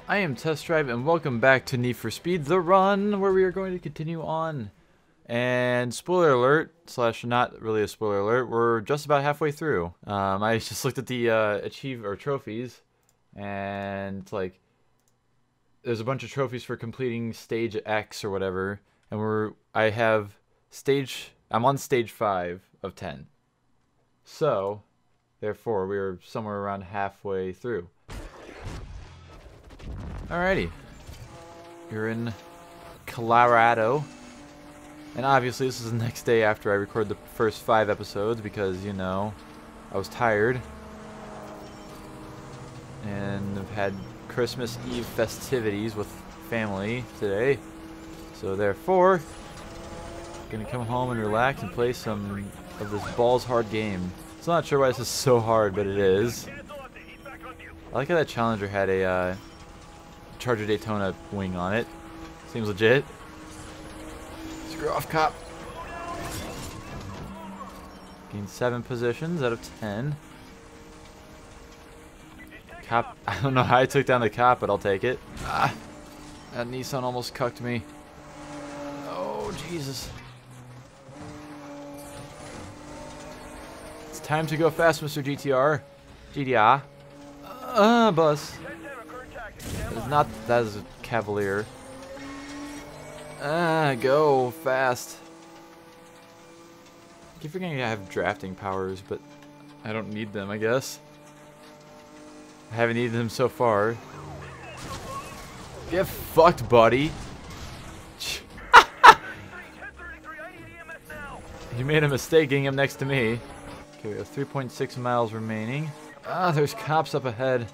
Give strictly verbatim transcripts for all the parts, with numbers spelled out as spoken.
I am Test Drive, and welcome back to Need for Speed The Run, where we are going to continue on. And spoiler alert, slash not really a spoiler alert, we're just about halfway through. Um, I just looked at the uh, achieve or trophies, and it's like there's a bunch of trophies for completing stage X or whatever, and we're I have stage I'm on stage five of ten. So, therefore, we are somewhere around halfway through. Alrighty, you're in Colorado, and obviously this is the next day after I recorded the first five episodes because, you know, I was tired, and I've had Christmas Eve festivities with family today, so therefore, I'm gonna come home and relax and play some of this balls hard game. So I'm not sure why this is so hard, but it is. I like how that Challenger had a uh, Charger Daytona wing on it. Seems legit. Screw off, cop. Gained seven positions out of ten. Cop, I don't know how I took down the cop, but I'll take it. Ah, that Nissan almost cucked me. Oh, Jesus. It's time to go fast, Mister G T R. G T R. Uh, bus. It's not that is a Cavalier. Ah, go fast. I keep forgetting I have drafting powers, but I don't need them, I guess. I haven't needed them so far. Get fucked, buddy. You made a mistake getting him next to me. Okay, we have three point six miles remaining. Ah, there's cops up ahead.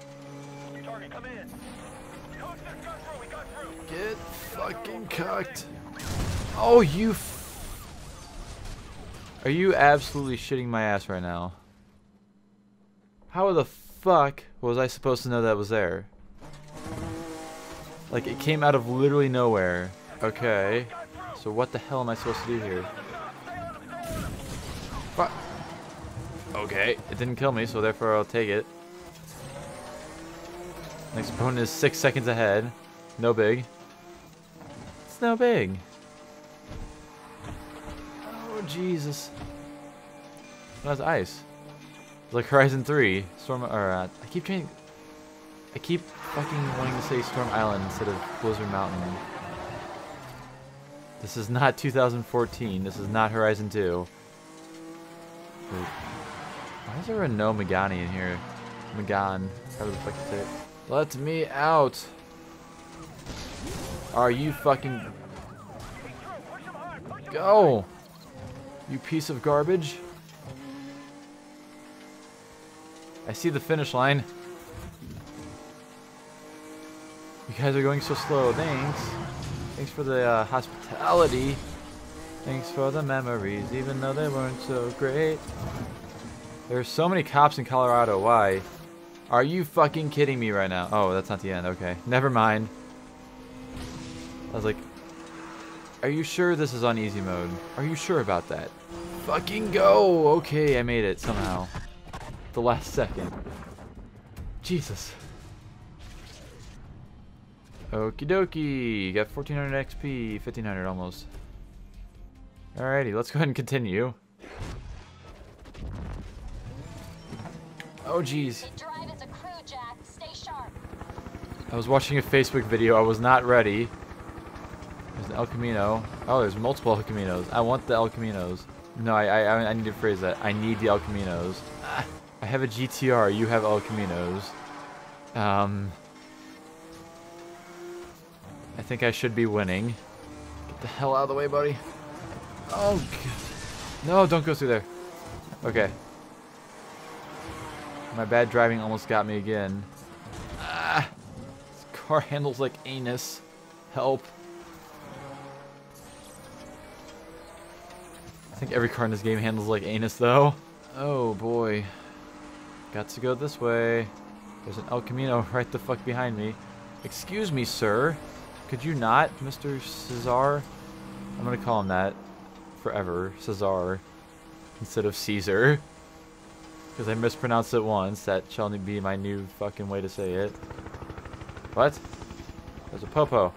Get fucking cucked. Oh, you f Are you absolutely shitting my ass right now? How the fuck was I supposed to know that was there? Like, it came out of literally nowhere. Okay. So what the hell am I supposed to do here? Fuck. Okay, it didn't kill me, so therefore I'll take it. Next opponent is six seconds ahead. No big. It's no big. Oh, Jesus. That's ice. It's like Horizon three. Storm, or, uh, I keep trying. I keep fucking wanting to say Storm Island instead of Blizzard Mountain. This is not two thousand fourteen. This is not Horizon two. Wait. Why is there a no Megane in here? Megan. However the fuck you say it. Let me out. Are you fucking... Go! You piece of garbage. I see the finish line. You guys are going so slow. Thanks. Thanks for the uh, hospitality. Thanks for the memories, even though they weren't so great. There's so many cops in Colorado. Why? Are you fucking kidding me right now? Oh, that's not the end. Okay. Never mind. I was like, are you sure this is on easy mode? Are you sure about that? Fucking go! Okay, I made it somehow. The last second. Jesus. Okie dokie. Got fourteen hundred X P. fifteen hundred almost. Alrighty, let's go ahead and continue. Oh, jeez. I was watching a Facebook video. I was not ready. There's an El Camino. Oh, there's multiple El Caminos. I want the El Caminos. No, I, I, I need to phrase that. I need the El Caminos. Ah, I have a G T R. You have El Caminos. Um, I think I should be winning. Get the hell out of the way, buddy. Oh, God. No, don't go through there. Okay. My bad driving almost got me again. Ah, this car handles like anus. Help. I think every car in this game handles like anus, though. Oh, boy. Got to go this way. There's an El Camino right the fuck behind me. Excuse me, sir. Could you not, Mister Cesar? I'm gonna call him that forever. Cesar. Instead of Caesar. Because I mispronounced it once. That shall be my new fucking way to say it. What? There's a Popo.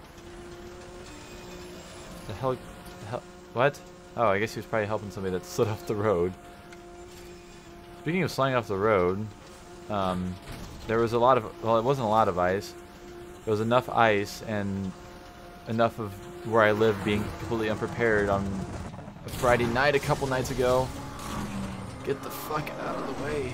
The hell, the hell? What? Oh, I guess he was probably helping somebody that slid off the road. Speaking of sliding off the road, um, there was a lot of, well, it wasn't a lot of ice. There was enough ice and enough of where I live being completely unprepared on a Friday night a couple nights ago. Get the fuck out of the way.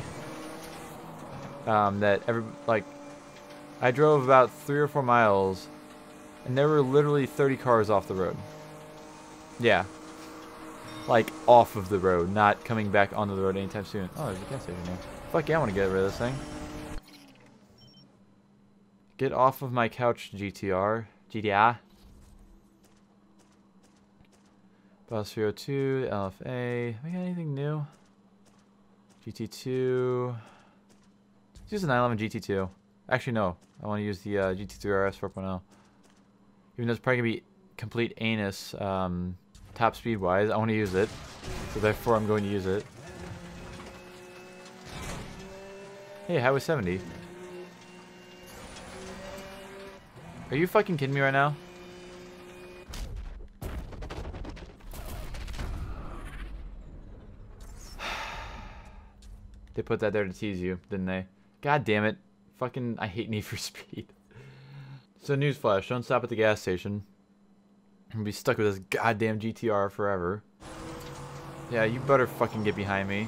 Um, that every, like, I drove about three or four miles and there were literally thirty cars off the road. Yeah. Like, off of the road, not coming back onto the road anytime soon. Oh, there's a gas station there. Fuck yeah, I want to get rid of this thing. Get off of my couch, G T R. G T R. Bus three oh two, L F A. We got anything new? G T two. Let's use the nine eleven G T two. Actually, no. I want to use the uh, G T three R S four point oh. Even though it's probably going to be complete anus um, top speed wise, I want to use it. So therefore, I'm going to use it. Hey, Highway seventy. Are you fucking kidding me right now? They put that there to tease you, didn't they? God damn it. Fucking, I hate Need for Speed. So newsflash, don't stop at the gas station. I'm gonna be stuck with this goddamn G T R forever. Yeah, you better fucking get behind me.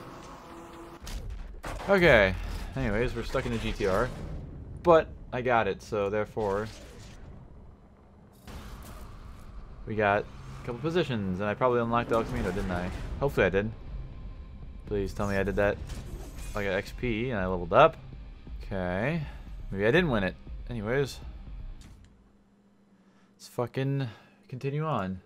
Okay. Anyways, we're stuck in the G T R. But I got it, so therefore we got a couple positions, and I probably unlocked El Camino, didn't I? Hopefully I did. Please tell me I did that. I got X P and I leveled up. Okay. Maybe I didn't win it. Anyways. Let's fucking continue on.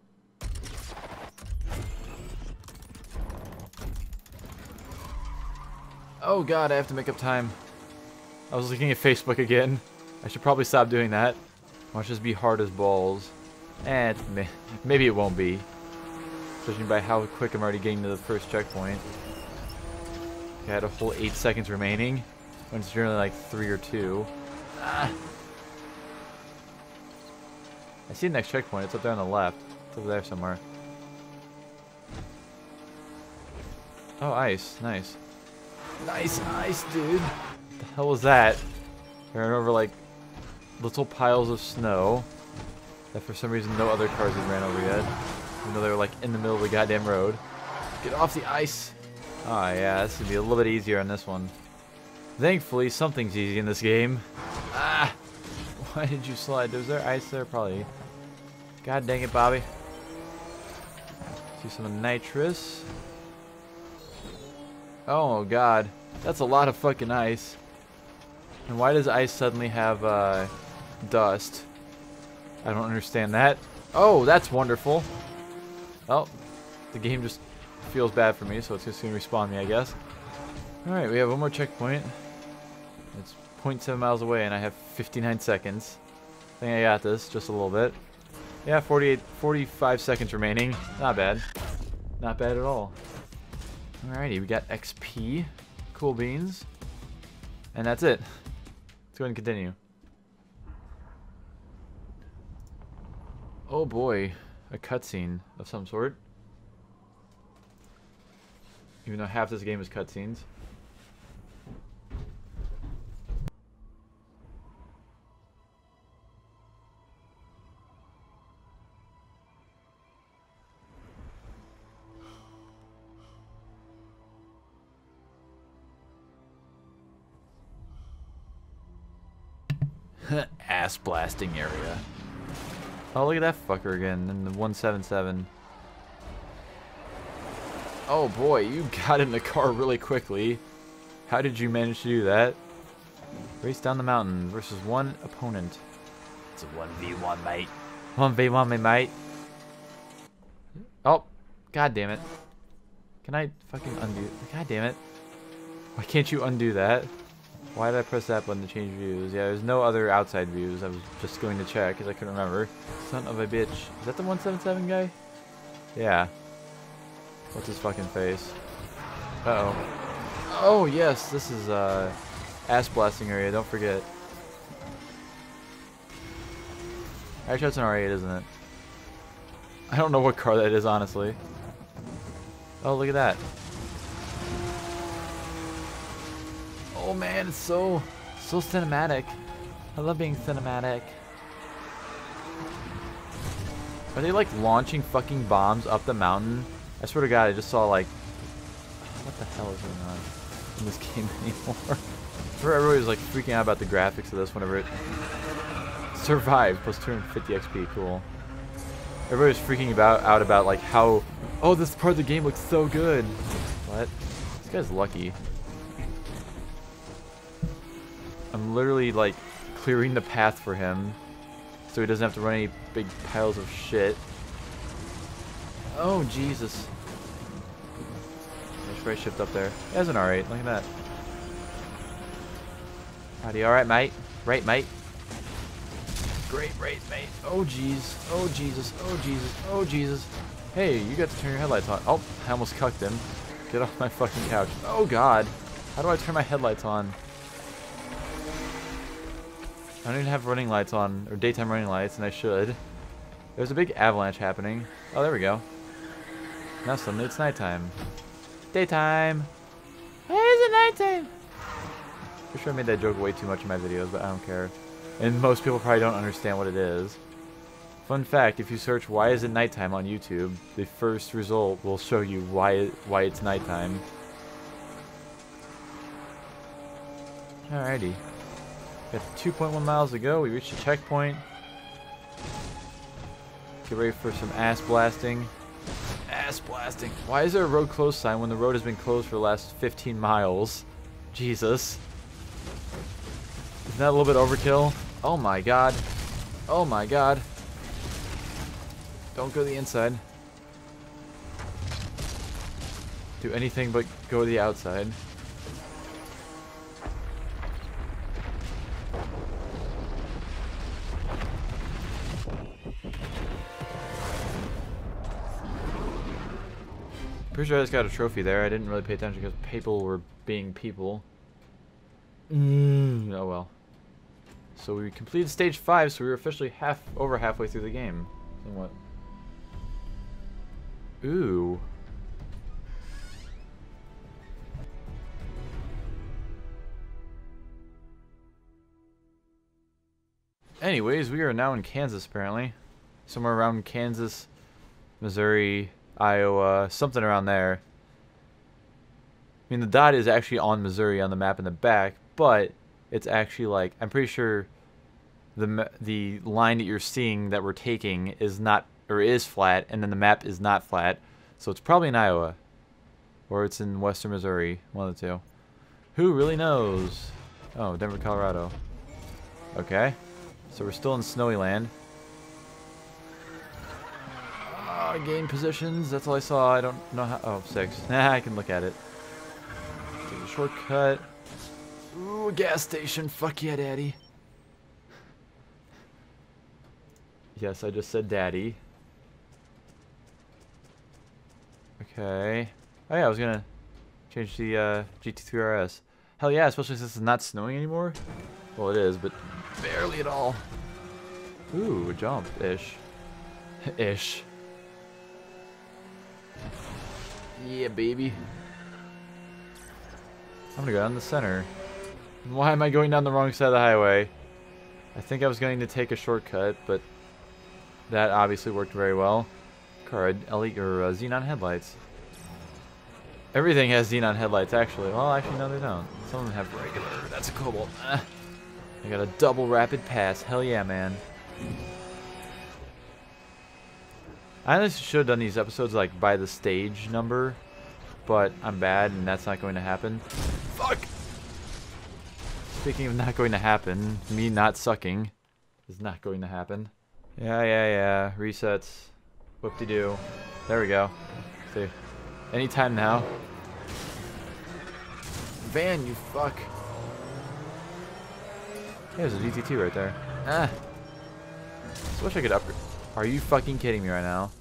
Oh god, I have to make up time. I was looking at Facebook again. I should probably stop doing that. Watch this be hard as balls. Eh, may maybe it won't be. Judging by how quick I'm already getting to the first checkpoint. I had a whole eight seconds remaining. When it's generally like three or two. Ah. I see the next checkpoint. It's up there on the left. It's over there somewhere. Oh, ice. Nice. Nice ice, dude. What the hell was that? I ran over like little piles of snow that for some reason no other cars had ran over yet. Even though they were like in the middle of the goddamn road. Get off the ice. Oh yeah, this is gonna be a little bit easier on this one. Thankfully, something's easy in this game. Ah! Why did you slide? Was there ice there? Probably. God dang it, Bobby. See some nitrous. Oh god. That's a lot of fucking ice. And why does ice suddenly have uh, dust? I don't understand that. Oh, that's wonderful. Oh, the game just feels bad for me, so it's just going to respawn me, I guess. Alright, we have one more checkpoint. It's zero point seven miles away, and I have fifty-nine seconds. I think I got this, just a little bit. Yeah, forty-eight, forty-five seconds remaining. Not bad. Not bad at all. Alrighty, we got X P. Cool beans. And that's it. Let's go ahead and continue. Oh boy, a cutscene of some sort. Even though half this game is cutscenes. Ass blasting area. Oh, look at that fucker again in the one seven seven. Oh boy, you got in the car really quickly. How did you manage to do that? Race down the mountain versus one opponent. It's a one v one, mate. one v one, me mate. Oh, god damn it. Can I fucking undo? God damn it. Why can't you undo that? Why did I press that button to change views? Yeah, there's no other outside views. I was just going to check because I couldn't remember. Son of a bitch. Is that the one seven seven guy? Yeah. What's his fucking face? Uh-oh. Oh, yes. This is, uh, ass blasting area. Don't forget. Actually, that's an R eight, isn't it? I don't know what car that is, honestly. Oh, look at that. Oh man, it's so, so cinematic. I love being cinematic. Are they like launching fucking bombs up the mountain? I swear to God, I just saw like, what the hell is going on in this game anymore? Where everybody was like freaking out about the graphics of this whenever it survived, plus two hundred fifty X P, cool. Everybody was freaking about out about like how, oh, this part of the game looks so good. What? This guy's lucky. I'm literally like clearing the path for him so he doesn't have to run any big piles of shit. Oh, Jesus. I should probably shift up there. He has an R eight, look at that. Howdy, alright, mate? Right, mate? Great, right, mate. Oh, jeez. Oh, Jesus. Oh, Jesus. Oh, Jesus. Hey, you got to turn your headlights on. Oh, I almost cucked him. Get off my fucking couch. Oh, God. How do I turn my headlights on? I don't even have running lights on, or daytime running lights, and I should. There's a big avalanche happening. Oh, there we go. Now suddenly it's nighttime. Daytime! Why is it nighttime? I'm sure I made that joke way too much in my videos, but I don't care. And most people probably don't understand what it is. Fun fact, if you search why is it nighttime on YouTube, the first result will show you why it, why it's nighttime. Alrighty. Got two point one miles to go. We reached the checkpoint. Get ready for some ass blasting. Ass blasting. Why is there a road closed sign when the road has been closed for the last fifteen miles? Jesus. Isn't that a little bit overkill? Oh my God. Oh my God. Don't go to the inside. Do anything but go to the outside. Pretty sure I just got a trophy there. I didn't really pay attention because people were being people. Mm, oh well. So we completed stage five, so we were officially half over halfway through the game. Somewhat. Ooh. Anyways, we are now in Kansas apparently. Somewhere around Kansas, Missouri, Iowa, something around there. I mean, the dot is actually on Missouri on the map in the back, but it's actually like, I'm pretty sure the the line that you're seeing that we're taking is not, or is flat, and then the map is not flat. So it's probably in Iowa, or it's in western Missouri, one of the two. Who really knows? Oh, Denver, Colorado. Okay, so we're still in snowy land. Uh, gain positions, that's all I saw. I don't know how. Oh, six. Nah, I can look at it. Take a shortcut. Ooh, a gas station. Fuck yeah, daddy. Yes, I just said daddy. Okay. Oh yeah, I was gonna change the uh, G T three R S. Hell yeah, especially since it's not snowing anymore. Well, it is, but barely at all. Ooh, a jump-ish. Ish. Yeah, baby. I'm gonna go down the center. Why am I going down the wrong side of the highway? I think I was going to take a shortcut, but that obviously worked very well. Car had L E D or uh, xenon headlights. Everything has xenon headlights, actually. Well, actually, no, they don't. Some of them have regular. That's a Cobalt. Ah. I got a double rapid pass. Hell yeah, man. I honestly should have done these episodes like by the stage number, but I'm bad and that's not going to happen. Fuck! Speaking of not going to happen, me not sucking is not going to happen. Yeah, yeah, yeah. Resets. Whoop-de-doo. There we go. See. Anytime now. Van, you fuck. There's a G T two right there. Ah. I wish I could upgrade. Are you fucking kidding me right now?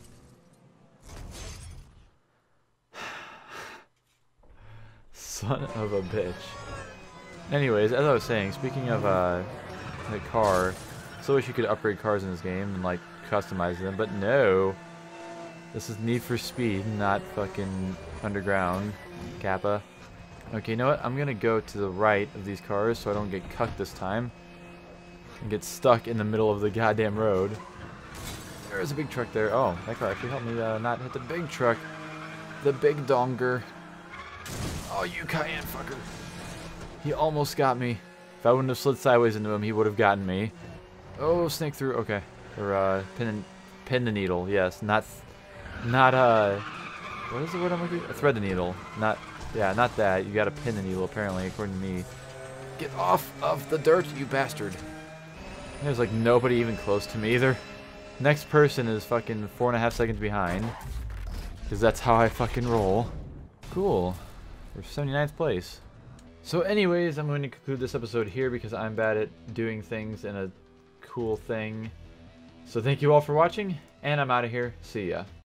Son of a bitch. Anyways, as I was saying, speaking of uh, the car, So wish you could upgrade cars in this game and like customize them, but no. This is Need for Speed, not fucking Underground, Kappa. Okay, you know what? I'm gonna go to the right of these cars so I don't get cucked this time. And get stuck in the middle of the goddamn road. There's a big truck there. Oh, that car actually helped me uh, not hit the big truck. The big donger. Oh, you Cayenne fucker. He almost got me. If I wouldn't have slid sideways into him, he would have gotten me. Oh, snake through. Okay. Or, uh, pin, pin the needle. Yes, not, not, uh, what is the word I'm looking for? Thread the needle. Not, yeah, not that. You gotta pin the needle, apparently, according to me. Get off of the dirt, you bastard. There's, like, nobody even close to me either. Next person is fucking four and a half seconds behind. Because that's how I fucking roll. Cool. We're seventy-ninth place. So anyways, I'm going to conclude this episode here because I'm bad at doing things in a cool thing. So thank you all for watching, and I'm out of here. See ya.